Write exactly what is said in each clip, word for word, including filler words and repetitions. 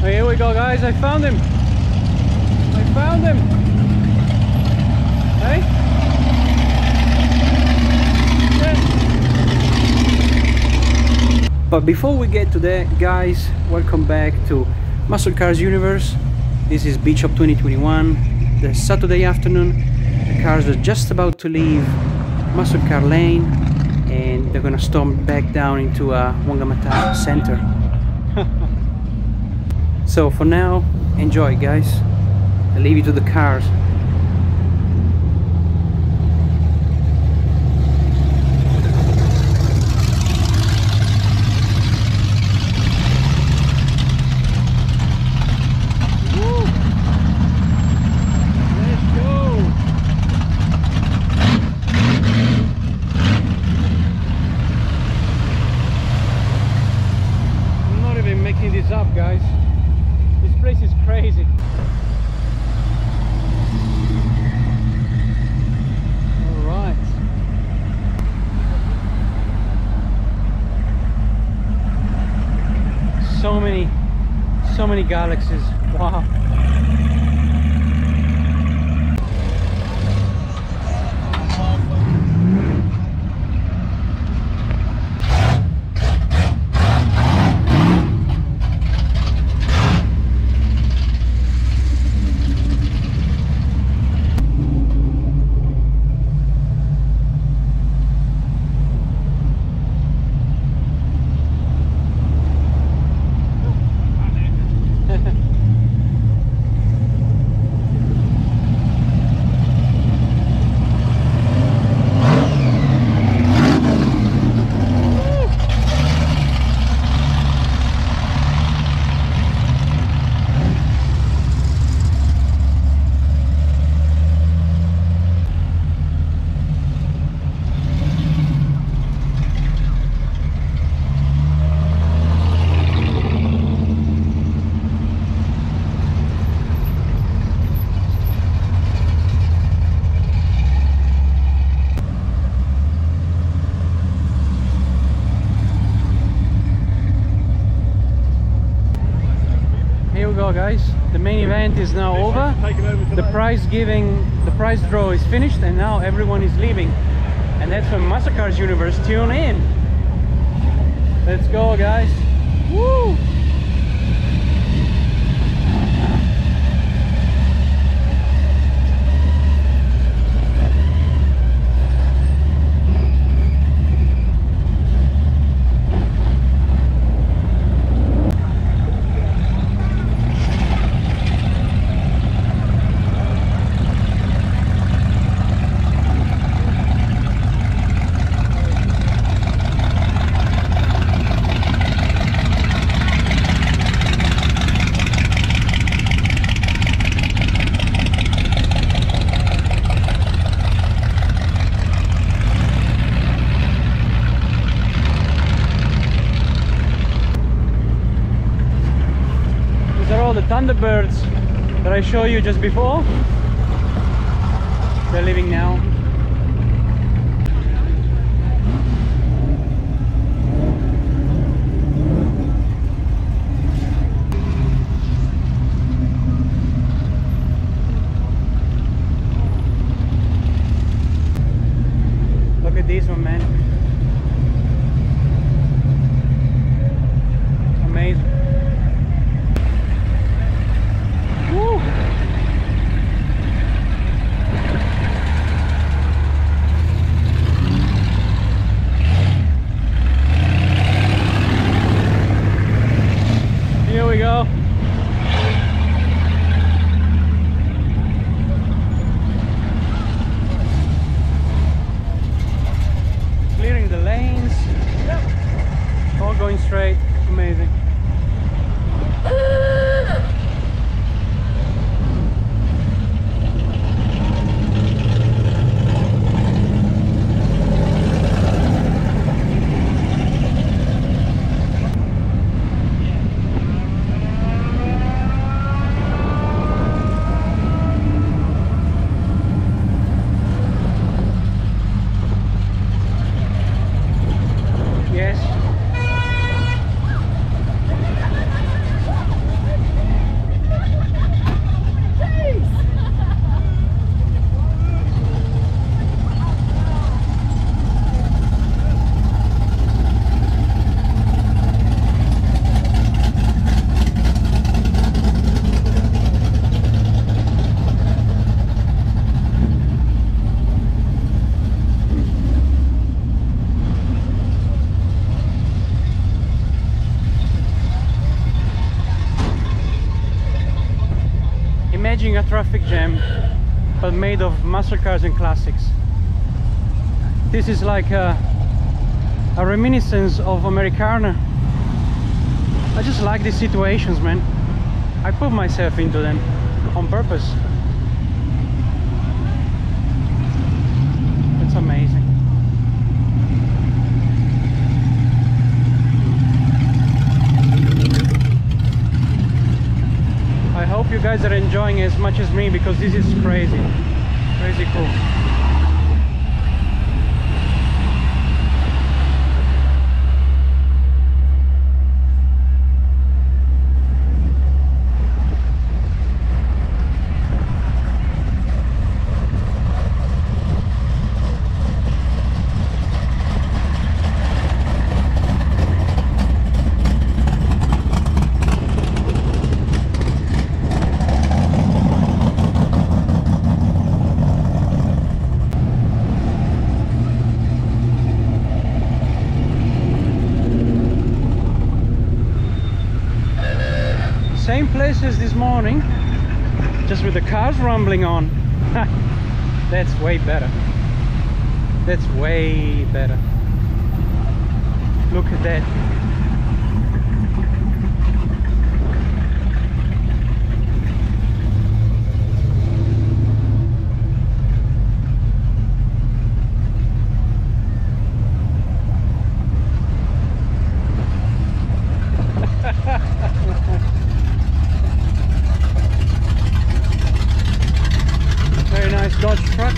Oh, here we go, guys. I found him. I found him. Hey? Yeah. But before we get to that, guys, welcome back to Musclecars Universe. This is Btw twenty twenty-one. The Saturday afternoon. The cars are just about to leave Musclecars Lane, and they're gonna storm back down into a uh, Whangamata center. So for now, enjoy, guys. I leave you to the cars. Woo! Let's go! I'm not even making this up, guys. This place is crazy. All right. So many, so many galaxies. Wow. Here we go, guys. The main event is now over. The prize giving, the prize draw is finished, and now everyone is leaving. And that's when Musclecars Universe. Tune in. Let's go, guys. Woo! The Thunderbirds that I showed you just before, they're leaving now. Look at this one, man. Amazing. Woo! Here we go. Clearing the lanes. Yep. All going straight. Amazing. imagine a traffic jam, but made of muscle cars and classics. This is like a, a reminiscence of Americana. I just like these situations, man. I put myself into them on purpose. It's amazing. I hope you guys are enjoying as much as me, because this is crazy, crazy cool. Same place as this morning, just with the cars rumbling on. That's way better. That's way better. Look at that. Very nice Dodge truck.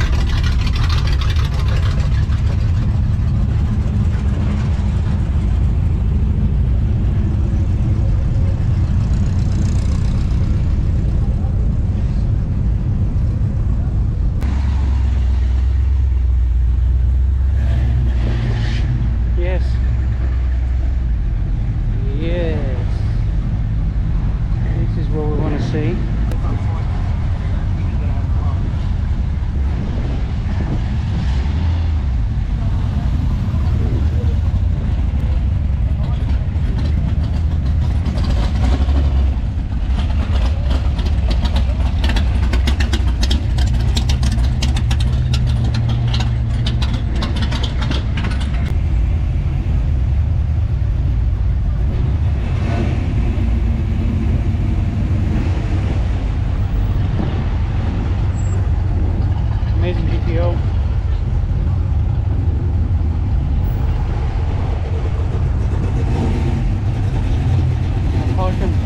Yes. Yes. This is what we want to see. Amazing G T O. Parking.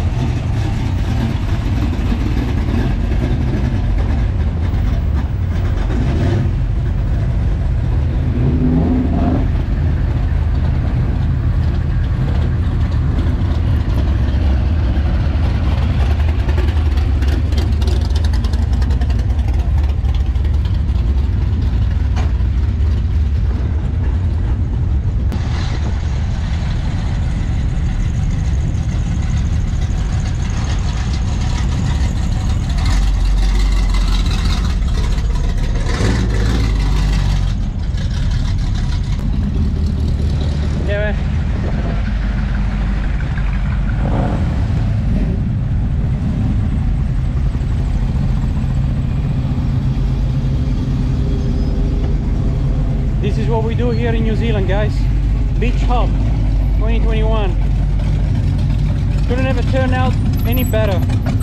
This is what we do here in New Zealand, guys. Beach Hop twenty twenty-one. Couldn't have turned out any better.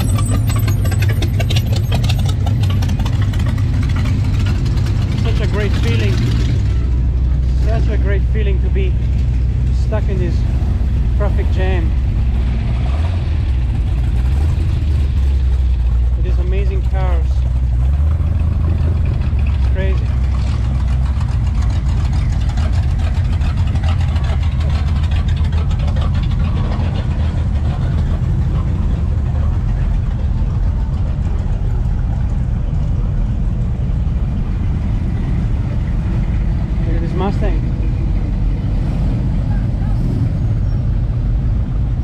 Such a great feeling. Such a great feeling to be stuck in this traffic jam. With these amazing cars. It's crazy. Mustang.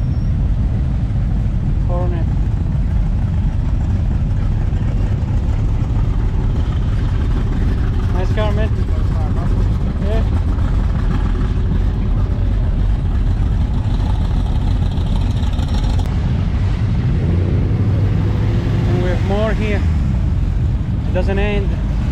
here. It doesn't end.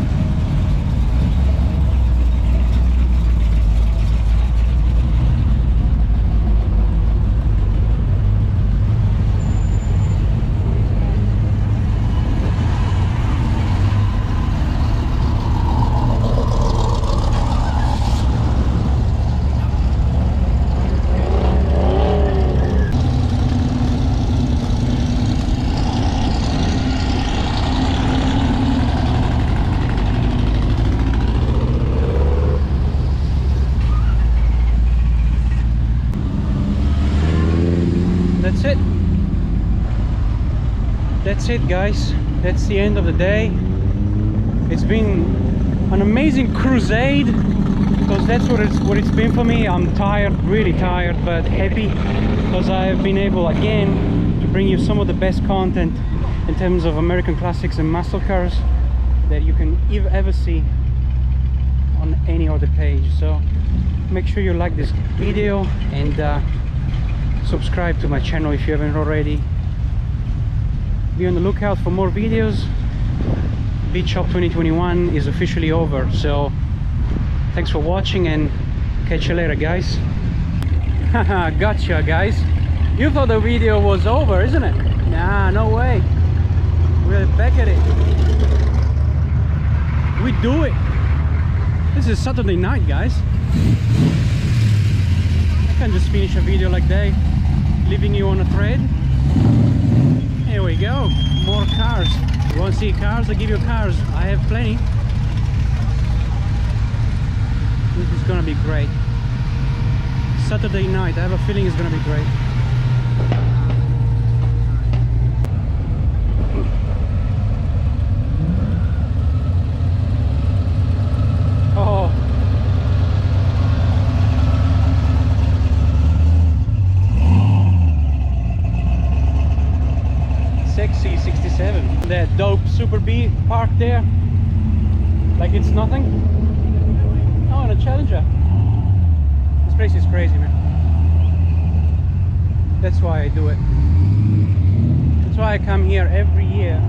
That's it. That's it, guys. That's the end of the day. It's been an amazing crusade, because that's what it's what it's been for me. I'm tired, really tired, but happy because I've been able again to bring you some of the best content in terms of American classics and muscle cars that you can ev ever see on any other page. So make sure you like this video and uh, subscribe to my channel if you haven't already. Be on the lookout for more videos. Btw twenty twenty-one is officially over, so thanks for watching and catch you later, guys. Haha, gotcha, guys. You thought the video was over, isn't it? Nah, no way. We're back at it. We do it. This is Saturday night, guys. I can't just finish a video like that, leaving you on a thread. Here we go, more cars. You want to see cars? I'll give you cars. I have plenty. This is gonna be great. Saturday night, I have a feeling it's gonna be great. Oh. Sexy sixty-seven. That dope Super B parked there like it's nothing. Oh, and a Challenger. This place is crazy, man. That's why I do it. That's why I come here every year.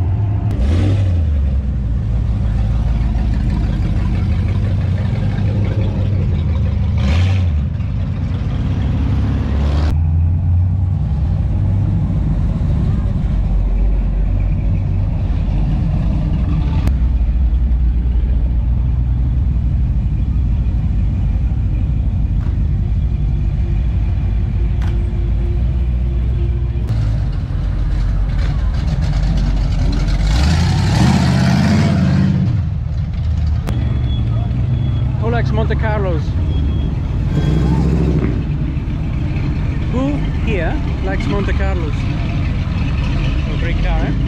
Monte Carlos. Who here likes Monte Carlos? Oh, great car, eh?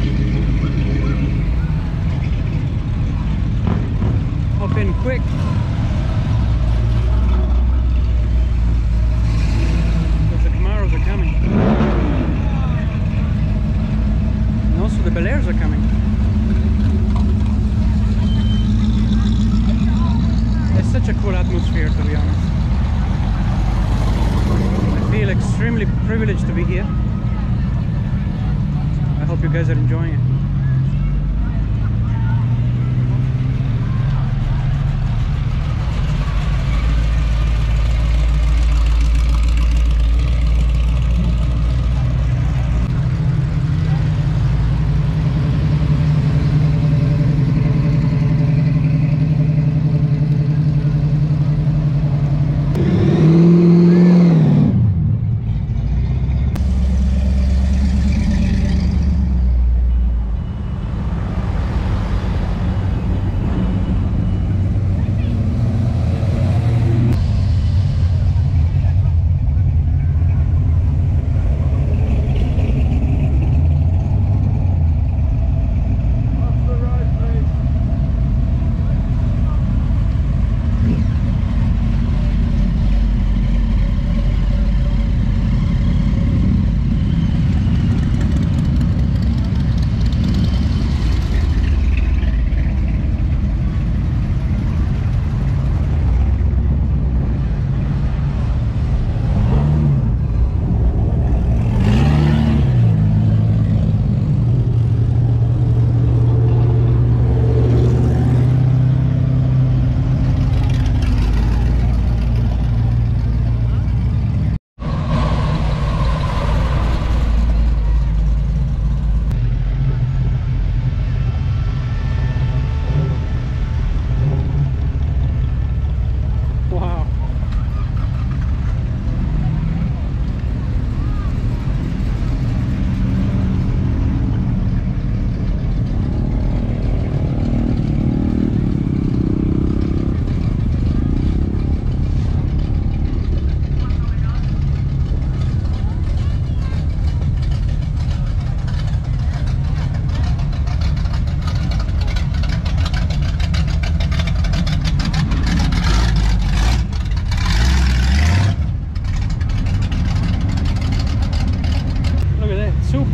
Hop in quick. Because the Camaros are coming. And also the Bel Airs are coming. It's such a cool atmosphere, to be honest. I feel extremely privileged to be here. I hope you guys are enjoying it.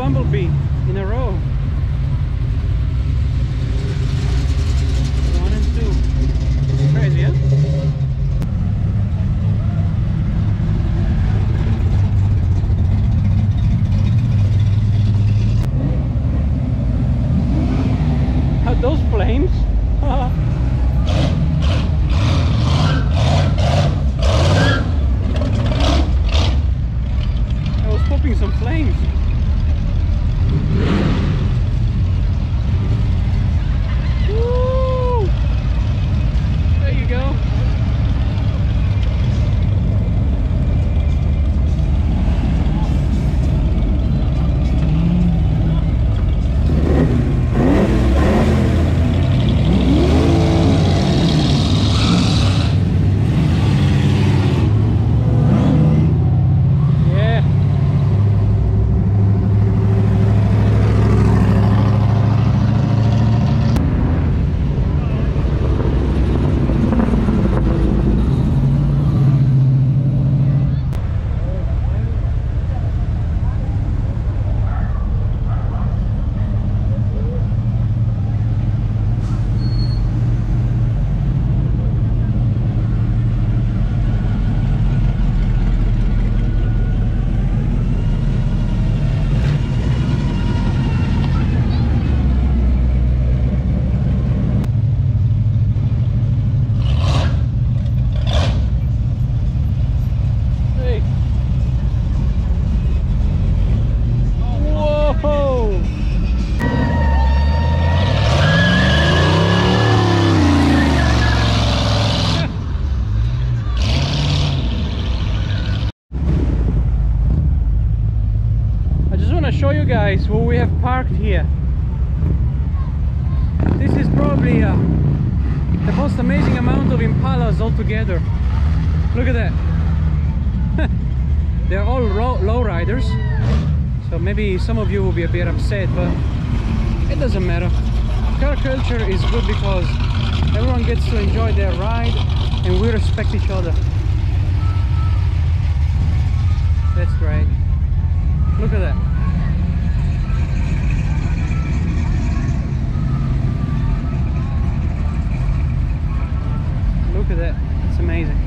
bumblebee in a row. One and two. Crazy, huh? Those flames. I was popping some flames. Woo! There you go. Show you guys what we have parked here. This is probably uh, the most amazing amount of Impalas altogether. Look at that. They're all low riders, so maybe some of you will be a bit upset, but it doesn't matter. Car culture is good because everyone gets to enjoy their ride and we respect each other. That's great. Look at that. Look at that, it's amazing.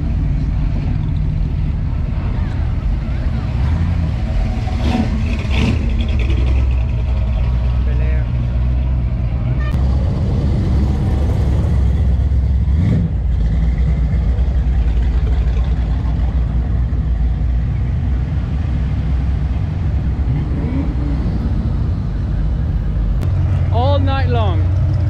Bel Air. All night long.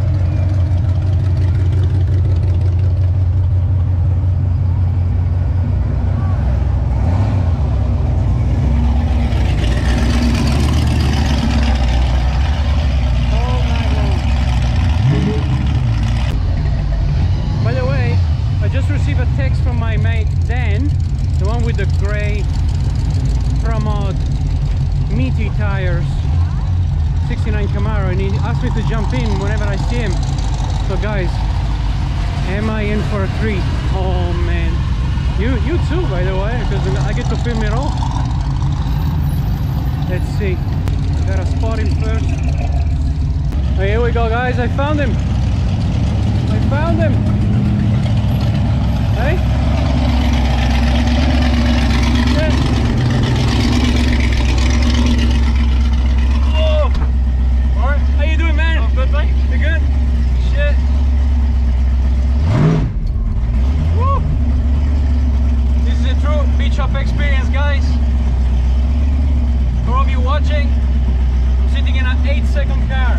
From my mate Dan, the one with the grey Pramod meaty tires, sixty-nine Camaro, and he asked me to jump in whenever I see him. So guys, am I in for a treat? Oh man, you you too, by the way, because I get to film it all. Let's see, I gotta spot him first. Oh, here we go, guys. I found him. I found him. Hey? Yeah. Whoa! Alright, how you doing, man? I'm good, mate. You good? Shit. Woo! This is a true beach hop experience, guys. For all of you watching, I'm sitting in an eight second car.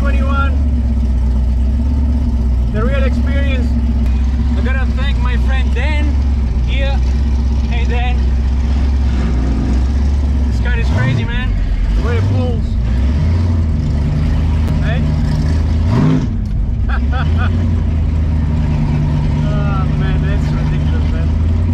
twenty-one. The real experience. I gotta thank my friend Dan here. Hey Dan. This car is crazy, man. The way it pulls. Hey? Oh man, that's ridiculous, man.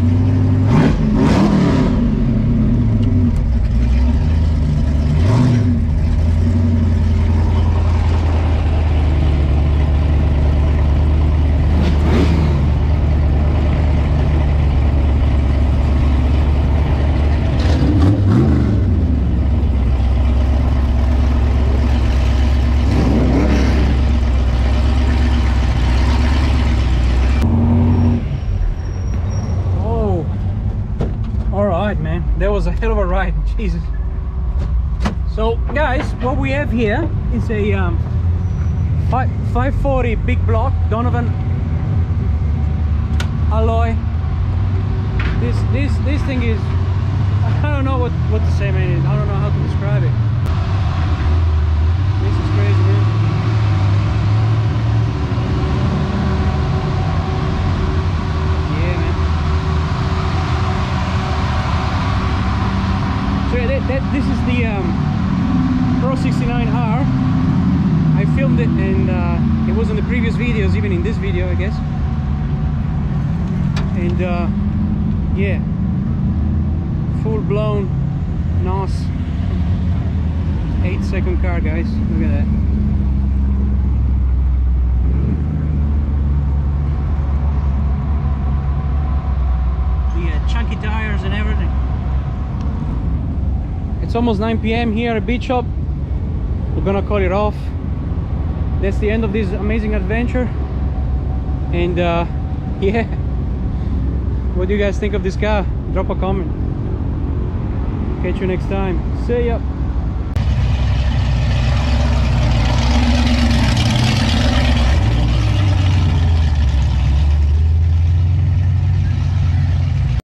That was a hell of a ride, Jesus. So guys, what we have here is a um, five forty big block Donovan alloy. This this this thing is, I don't know what what to say, man. I don't know how to describe it. This is crazy, man. That, that, this is the um, Pro sixty-nine R. I filmed it and uh, it was in the previous videos, even in this video I guess. And uh, yeah, full blown N O S eight second car, guys. Look at that. The uh, chunky tires and everything. It's almost nine P M here at Beach Shop. We're gonna call it off. That's the end of this amazing adventure. And uh, yeah, what do you guys think of this car? Drop a comment. Catch you next time. See ya.